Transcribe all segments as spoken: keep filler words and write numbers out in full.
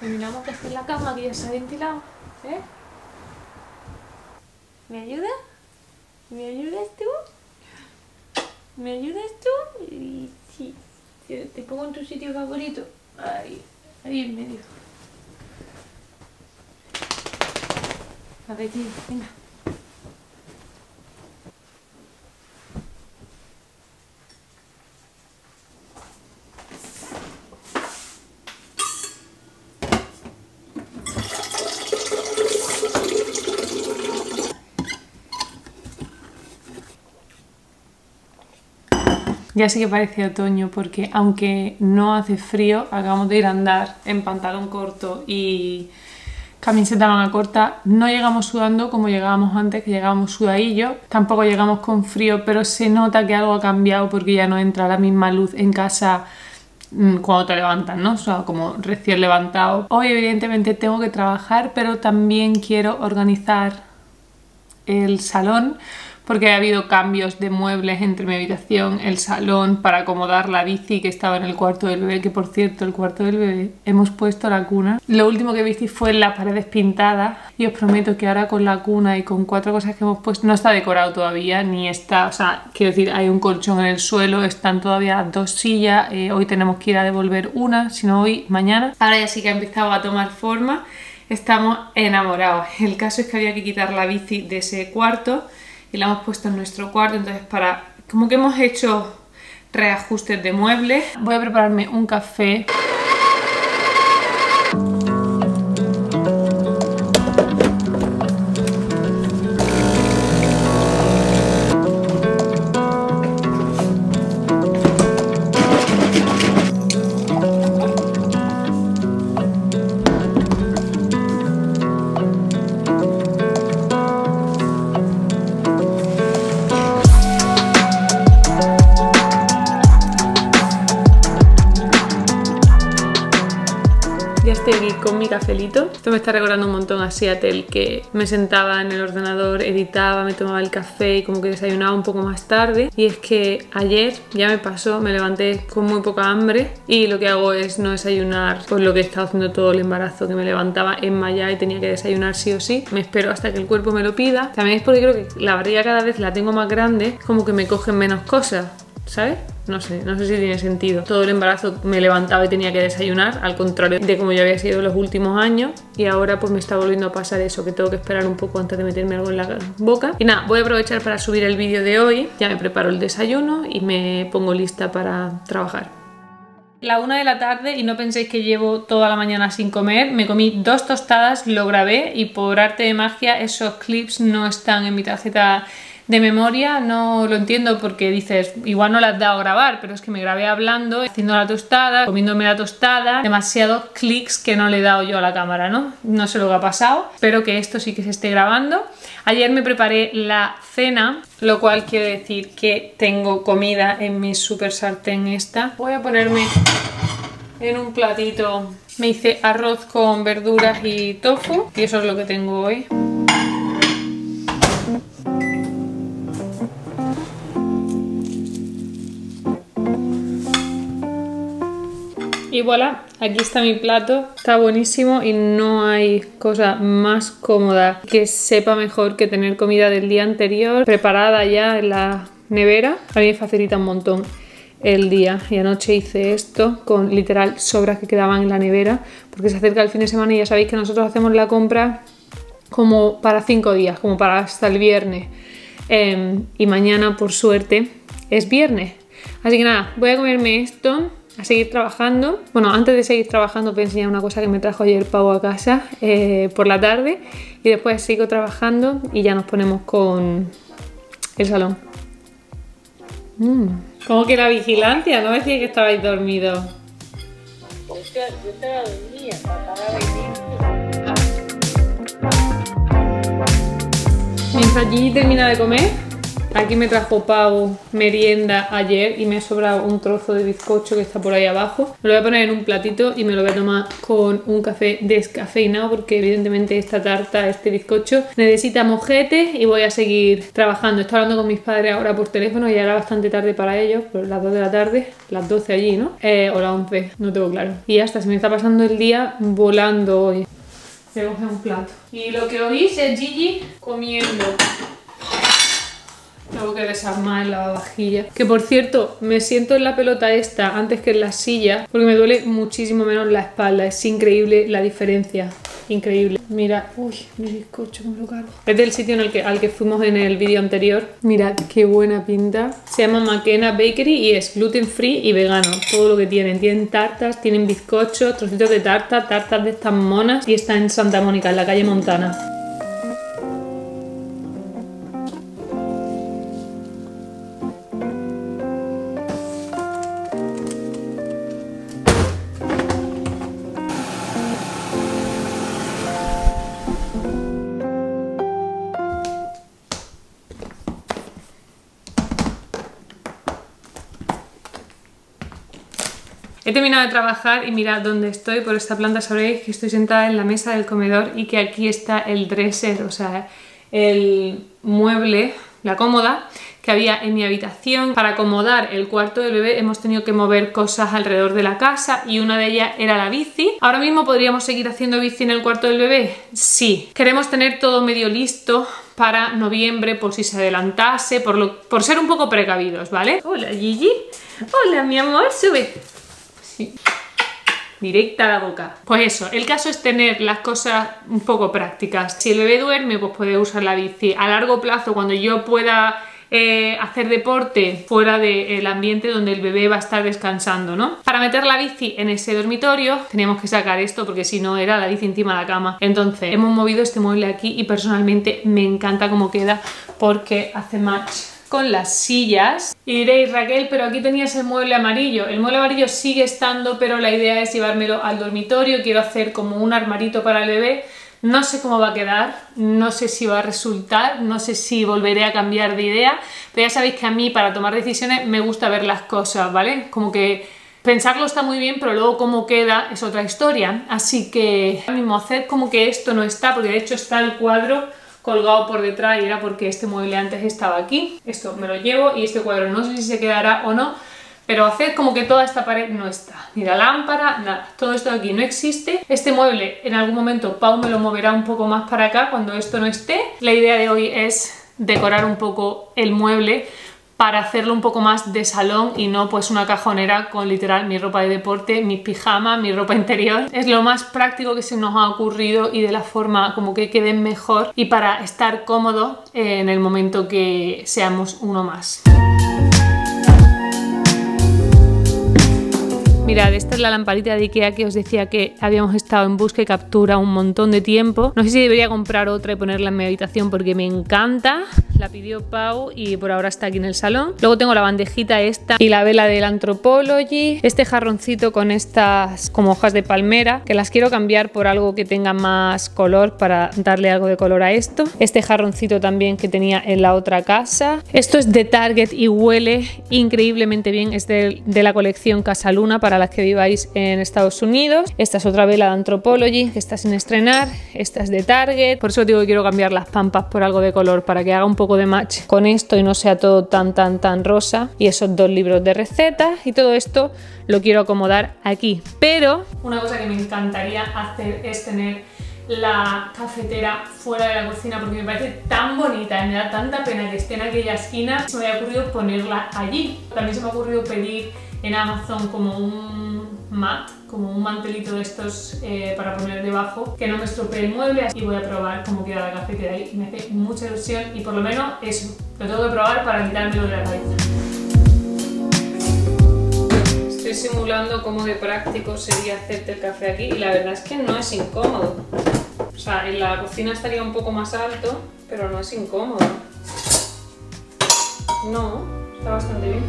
Terminamos de hacer la cama, que ya se ha ventilado. ¿Eh? ¿Me ayudas? ¿Me ayudas tú? ¿Me ayudas tú? Y sí, te pongo en tu sitio favorito. Ahí, ahí en medio. A ver, tío, venga. Ya sí que parece otoño porque aunque no hace frío, acabamos de ir a andar en pantalón corto y camiseta manga corta. No llegamos sudando como llegábamos antes, que llegábamos sudadillos. Tampoco llegamos con frío, pero se nota que algo ha cambiado porque ya no entra la misma luz en casa cuando te levantas, ¿no? O sea, como recién levantado. Hoy evidentemente tengo que trabajar, pero también quiero organizar el salón porque ha habido cambios de muebles entre mi habitación, el salón, para acomodar la bici que estaba en el cuarto del bebé, que por cierto, el cuarto del bebé hemos puesto la cuna. Lo último que visteis fue las paredes pintadas y os prometo que ahora con la cuna y con cuatro cosas que hemos puesto, no está decorado todavía, ni está, o sea, quiero decir, hay un colchón en el suelo, están todavía dos sillas, eh, hoy tenemos que ir a devolver una, si no hoy, mañana. Ahora ya sí que ha empezado a tomar forma, estamos enamorados. El caso es que había que quitar la bici de ese cuarto y la hemos puesto en nuestro cuarto, entonces para como que hemos hecho reajustes de muebles. Voy a prepararme un café. Ya estoy aquí con mi cafelito. Esto me está recordando un montón a Seattle, que me sentaba en el ordenador, editaba, me tomaba el café y como que desayunaba un poco más tarde. Y es que ayer ya me pasó, me levanté con muy poca hambre y lo que hago es no desayunar, por lo que he estado haciendo todo el embarazo, que me levantaba enmayada y tenía que desayunar sí o sí. Me espero hasta que el cuerpo me lo pida. También es porque creo que la barriga cada vez la tengo más grande, como que me cogen menos cosas, ¿sabes? No sé, no sé si tiene sentido. Todo el embarazo me levantaba y tenía que desayunar, al contrario de como yo había sido en los últimos años, y ahora pues me está volviendo a pasar eso, que tengo que esperar un poco antes de meterme algo en la boca. Y nada, voy a aprovechar para subir el vídeo de hoy. Ya me preparo el desayuno y me pongo lista para trabajar. La una de la tarde y no penséis que llevo toda la mañana sin comer. Me comí dos tostadas, lo grabé y por arte de magia esos clips no están en mi tarjeta de memoria. No lo entiendo porque dices, igual no las has dado a grabar, pero es que me grabé hablando, haciendo la tostada, comiéndome la tostada, demasiados clics que no le he dado yo a la cámara, ¿no? No sé lo que ha pasado, espero que esto sí que se esté grabando. Ayer me preparé la cena, lo cual quiere decir que tengo comida en mi super sartén esta. Voy a ponerme en un platito, me hice arroz con verduras y tofu y eso es lo que tengo hoy. Y voilà, aquí está mi plato, está buenísimo y no hay cosa más cómoda que sepa mejor que tener comida del día anterior preparada ya en la nevera. A mí me facilita un montón el día y anoche hice esto con literal sobras que quedaban en la nevera porque se acerca el fin de semana y ya sabéis que nosotros hacemos la compra como para cinco días, como para hasta el viernes, eh, y mañana por suerte es viernes. Así que nada, voy a comerme esto, a seguir trabajando. Bueno, antes de seguir trabajando os voy a enseñar una cosa que me trajo ayer Pau a casa eh, por la tarde y después sigo trabajando y ya nos ponemos con el salón. Mm. ¿Cómo que la vigilancia? ¿No decía que estabais dormidos? Yo estaba dormida, papá va a venir. Mientras Gigi termina de comer, Aquí me trajo Pau merienda ayer y me ha sobrado un trozo de bizcocho que está por ahí abajo. Me lo voy a poner en un platito y me lo voy a tomar con un café descafeinado porque evidentemente esta tarta, este bizcocho, necesita mojete y voy a seguir trabajando. Estoy hablando con mis padres ahora por teléfono y ya era bastante tarde para ellos, por las dos de la tarde, las doce allí, ¿no? Eh, o las once, no tengo claro. Y ya está, se me está pasando el día volando hoy. Voy a coger un plato. Y lo que oís es Gigi comiendo. Tengo que desarmar la lavavajilla. Que por cierto, me siento en la pelota esta antes que en la silla porque me duele muchísimo menos la espalda. Es increíble la diferencia. Increíble. Mira, uy, mi bizcocho, me lo cargo. Es del sitio en el que, al que fuimos en el vídeo anterior. Mirad qué buena pinta. Se llama McKenna Bakery y es gluten free y vegano. Todo lo que tienen. Tienen tartas, tienen bizcochos, trocitos de tarta, tartas de estas monas. Y está en Santa Mónica, en la calle Montana. He terminado de trabajar y mirad dónde estoy. Por esta planta sabréis que estoy sentada en la mesa del comedor y que aquí está el dresser, o sea, el mueble, la cómoda que había en mi habitación. Para acomodar el cuarto del bebé hemos tenido que mover cosas alrededor de la casa y una de ellas era la bici. Ahora mismo podríamos seguir haciendo bici en el cuarto del bebé. Sí, queremos tener todo medio listo para noviembre por si se adelantase, por, lo, por ser un poco precavidos, ¿vale? Hola Gigi, hola mi amor, sube. Sí. Directa a la boca. Pues eso, el caso es tener las cosas un poco prácticas. Si el bebé duerme, pues puede usar la bici. A largo plazo, cuando yo pueda eh, hacer deporte fuera del ambiente donde el bebé va a estar descansando, ¿no? Para meter la bici en ese dormitorio teníamos que sacar esto porque si no era la bici encima de la cama. Entonces hemos movido este mueble aquí y personalmente me encanta cómo queda porque hace match con las sillas. Y diréis, Raquel, pero aquí tenías el mueble amarillo. El mueble amarillo sigue estando, pero la idea es llevármelo al dormitorio. Quiero hacer como un armarito para el bebé. No sé cómo va a quedar, no sé si va a resultar, no sé si volveré a cambiar de idea, pero ya sabéis que a mí para tomar decisiones me gusta ver las cosas, ¿vale? Como que pensarlo está muy bien, pero luego cómo queda es otra historia. Así que ahora mismo hacer como que esto no está, porque de hecho está el cuadro colgado por detrás y era porque este mueble antes estaba aquí. Esto me lo llevo y este cuadro no sé si se quedará o no, pero hacer como que toda esta pared no está. Ni la lámpara, nada. Todo esto de aquí no existe. Este mueble en algún momento Pau me lo moverá un poco más para acá cuando esto no esté. La idea de hoy es decorar un poco el mueble para hacerlo un poco más de salón y no pues una cajonera con literal mi ropa de deporte, mis pijamas, mi ropa interior. Es lo más práctico que se nos ha ocurrido y de la forma como que queden mejor y para estar cómodo en el momento que seamos uno más. Mirad, esta es la lamparita de Ikea que os decía que habíamos estado en busca y captura un montón de tiempo. No sé si debería comprar otra y ponerla en mi habitación porque me encanta. La pidió Pau y por ahora está aquí en el salón. Luego tengo la bandejita esta y la vela del Anthropology. Este jarroncito con estas como hojas de palmera que las quiero cambiar por algo que tenga más color para darle algo de color a esto. Este jarroncito también que tenía en la otra casa. Esto es de Target y huele increíblemente bien. Es de, de la colección Casa Luna para las que viváis en Estados Unidos. Esta es otra vela de Anthropology que está sin estrenar. Esta es de Target. Por eso digo que quiero cambiar las pampas por algo de color para que haga un poco de match con esto y no sea todo tan tan tan rosa. Y esos dos libros de recetas y todo esto lo quiero acomodar aquí. Pero una cosa que me encantaría hacer es tener la cafetera fuera de la cocina porque me parece tan bonita y me da tanta pena que esté en aquella esquina. Se me había ocurrido ponerla allí. También se me ha ocurrido pedir en Amazon como un mat, como un mantelito de estos eh, para poner debajo, que no me estropee el mueble, y voy a probar cómo queda la cafetera ahí. Me hace mucha ilusión y por lo menos eso, lo tengo que probar para quitármelo de la cabeza. Estoy simulando cómo de práctico sería hacerte el café aquí y la verdad es que no es incómodo. O sea, en la cocina estaría un poco más alto, pero no es incómodo. No, está bastante bien.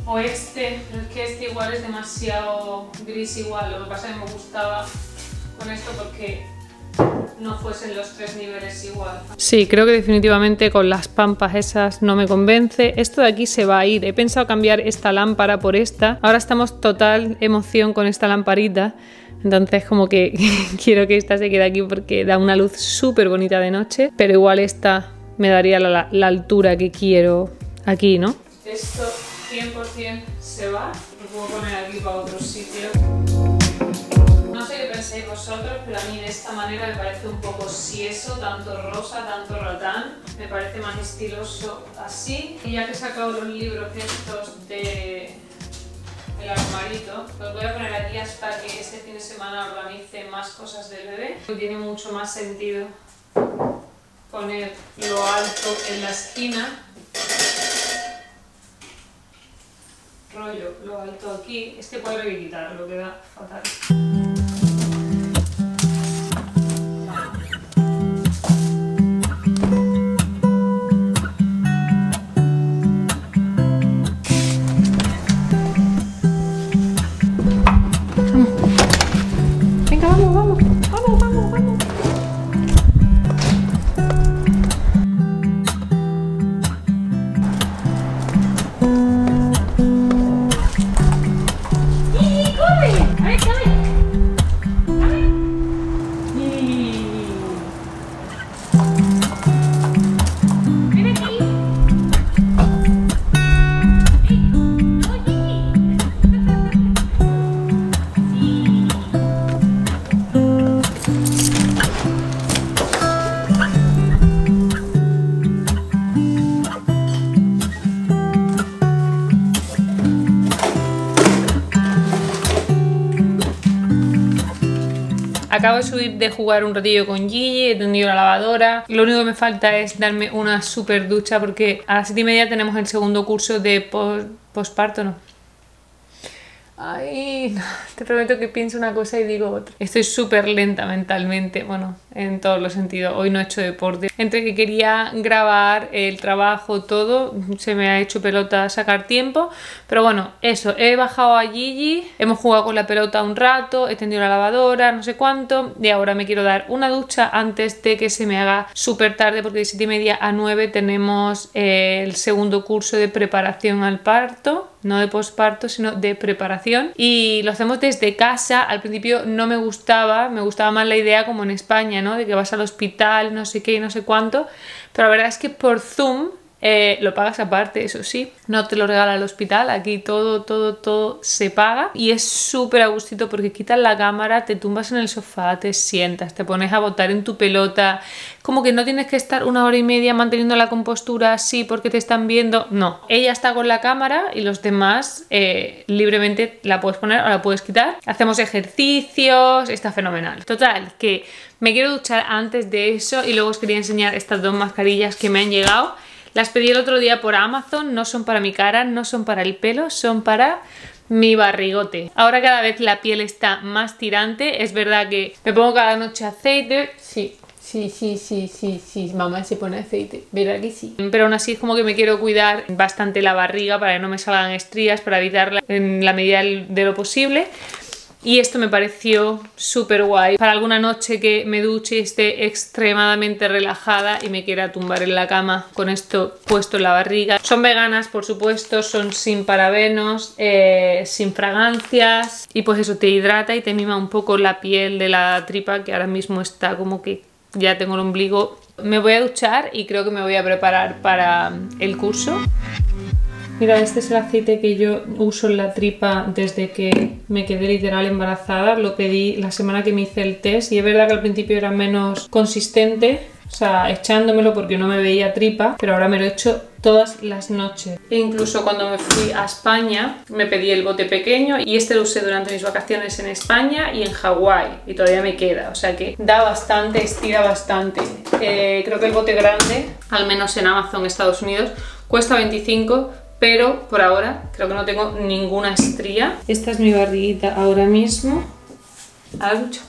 O este, pero es que este igual es demasiado gris igual. Lo que pasa es que me gustaba con esto porque no fuesen los tres niveles igual. Sí, creo que definitivamente con las pampas esas no me convence. Esto de aquí se va a ir. He pensado cambiar esta lámpara por esta. Ahora estamos total emoción con esta lamparita. Entonces como que quiero que esta se quede aquí porque da una luz súper bonita de noche. Pero igual esta me daría la, la altura que quiero aquí, ¿no? Esto cien por cien se va. Lo puedo poner aquí para otro sitio. No sé qué penséis vosotros, pero a mí de esta manera me parece un poco sieso, tanto rosa, tanto ratán. Me parece más estiloso así. Y ya que he sacado los libros estos de el armarito, los voy a poner aquí hasta que este fin de semana organice más cosas del bebé. Tiene mucho más sentido poner lo alto en la esquina. Rollo, lo alto aquí. Este cuadro hay que quitarlo, queda fatal. Acabo de subir de jugar un ratillo con Gigi, he tendido la lavadora. Lo único que me falta es darme una super ducha porque a las siete y media tenemos el segundo curso de pos, posparto, ¿no? Ay, no, te prometo que pienso una cosa y digo otra. Estoy súper lenta mentalmente, bueno, en todos los sentidos. Hoy no he hecho deporte. Entre que quería grabar, el trabajo, todo, se me ha hecho pelota sacar tiempo. Pero bueno, eso, he bajado a Gigi, hemos jugado con la pelota un rato, he tendido la lavadora, no sé cuánto. Y ahora me quiero dar una ducha antes de que se me haga súper tarde porque de siete y media a nueve tenemos eh, el segundo curso de preparación al parto. No de posparto, sino de preparación. Y lo hacemos desde casa. Al principio no me gustaba, me gustaba más la idea como en España, ¿no? De que vas al hospital, no sé qué y no sé cuánto. Pero la verdad es que por Zoom eh, lo pagas aparte, eso sí. No te lo regala el hospital, aquí todo, todo, todo se paga. Y es súper a gustito porque quitas la cámara, te tumbas en el sofá, te sientas, te pones a botar en tu pelota. Como que no tienes que estar una hora y media manteniendo la compostura así porque te están viendo. No, ella está con la cámara y los demás eh, libremente la puedes poner o la puedes quitar. Hacemos ejercicios, está fenomenal. Total, que me quiero duchar antes de eso y luego os quería enseñar estas dos mascarillas que me han llegado. Las pedí el otro día por Amazon, no son para mi cara, no son para el pelo, son para mi barrigote. Ahora cada vez la piel está más tirante, es verdad que me pongo cada noche aceite, sí. Sí, sí, sí, sí, sí, mamá se pone aceite, ¿verdad que sí? Pero aún así es como que me quiero cuidar bastante la barriga para que no me salgan estrías, para evitarla en la medida de lo posible. Y esto me pareció súper guay. Para alguna noche que me duche y esté extremadamente relajada y me quiera tumbar en la cama con esto puesto en la barriga. Son veganas, por supuesto, son sin parabenos, eh, sin fragancias. Y pues eso te hidrata y te mima un poco la piel de la tripa que ahora mismo está como que ya tengo el ombligo. Me voy a duchar y creo que me voy a preparar para el curso. Mira, este es el aceite que yo uso en la tripa desde que me quedé literal embarazada. Lo pedí la semana que me hice el test y es verdad que al principio era menos consistente, o sea, echándomelo porque no me veía tripa, pero ahora me lo he hecho todas las noches. E incluso cuando me fui a España me pedí el bote pequeño y este lo usé durante mis vacaciones en España y en Hawái y todavía me queda, o sea que da bastante, estira bastante. Eh, creo que el bote grande, al menos en Amazon Estados Unidos, cuesta veinticinco, pero por ahora creo que no tengo ninguna estría. Esta es mi barriguita ahora mismo. A la ducha.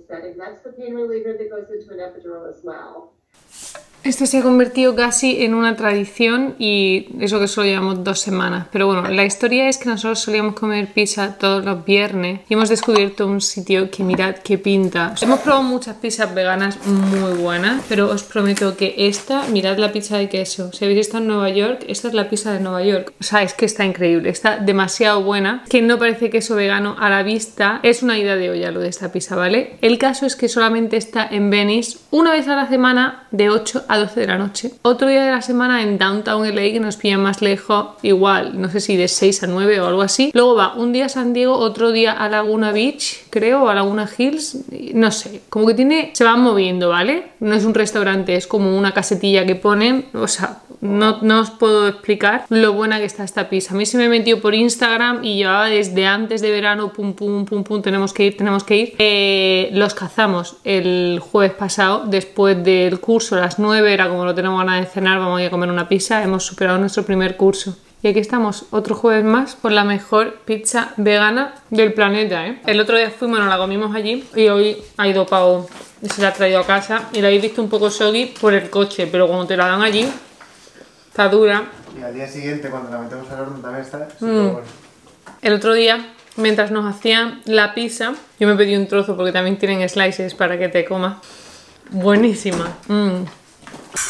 setting. That's the pain reliever that goes into an epidural as well. Esto se ha convertido casi en una tradición y eso que solo llevamos dos semanas. Pero bueno, la historia es que nosotros solíamos comer pizza todos los viernes y hemos descubierto un sitio que mirad qué pinta. Hemos probado muchas pizzas veganas muy buenas, pero os prometo que esta, mirad la pizza de queso. Si habéis estado en Nueva York, esta es la pizza de Nueva York. O sea, es que está increíble, está demasiado buena, que no parece queso vegano a la vista. Es una ida de olla lo de esta pizza, ¿vale? El caso es que solamente está en Venice una vez a la semana de ocho a doce de la noche. Otro día de la semana en Downtown L A, que nos pilla más lejos, igual, no sé si de seis a nueve o algo así. Luego va un día a San Diego, otro día a Laguna Beach, creo, o a Laguna Hills, no sé, como que tiene, se van moviendo, ¿vale? No es un restaurante, es como una casetilla que ponen, o sea, no, no os puedo explicar lo buena que está esta pizza. A mí se me metió por Instagram y llevaba desde antes de verano, pum, pum, pum, pum, tenemos que ir, tenemos que ir. Eh, los cazamos el jueves pasado, después del curso, a las nueve, era como no tenemos ganas de cenar, vamos a ir a comer una pizza, hemos superado nuestro primer curso. Y aquí estamos, otro jueves más, por la mejor pizza vegana del planeta, ¿eh? El otro día fuimos, nos la comimos allí y hoy ha ido Pau y se la ha traído a casa y la habéis visto un poco soggy por el coche, pero cuando te la dan allí, está dura. Y al día siguiente, cuando la metemos al horno, también está súper Mm. bueno. El otro día, mientras nos hacían la pizza, yo me pedí un trozo porque también tienen slices para que te comas. Buenísima. Mm.